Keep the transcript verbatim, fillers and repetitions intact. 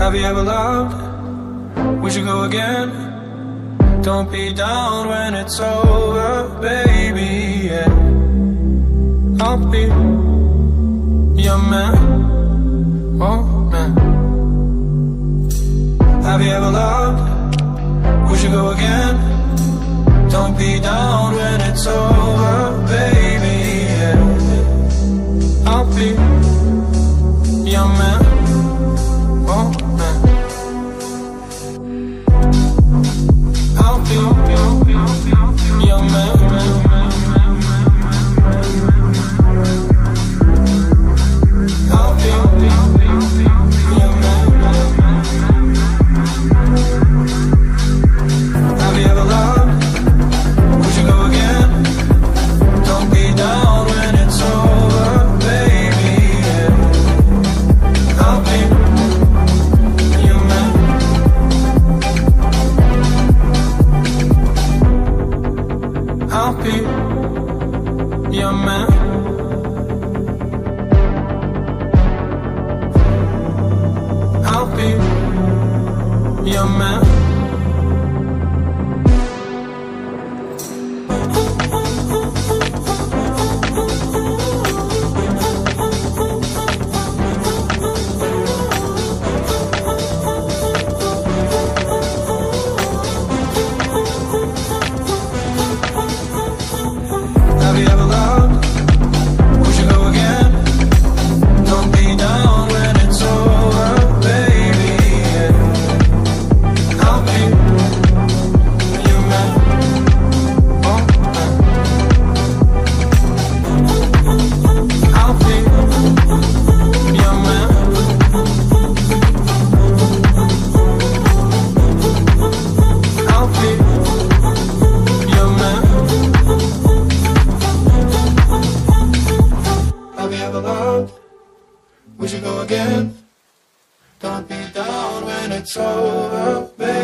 Have you ever loved? Would you go again? Don't be down when it's over, baby, yeah. I'll be your man, oh man. Have you ever loved? Would you go again? Don't be down when it's over, baby, yeah. I'll be your man, oh man. I'll be your man. I'll be your man. Have you ever loved? Would you go again? Don't be down when it's over, baby, yeah. I'll be your man. I'll be your man. I'll be your man. Have you ever loved? Would you go again? Don't be down when it's over, baby, yeah. I'll be your man, oh man. I'll be your man. I'll be your man. Have you ever loved? Would you go again? Don't be down when it's over, baby.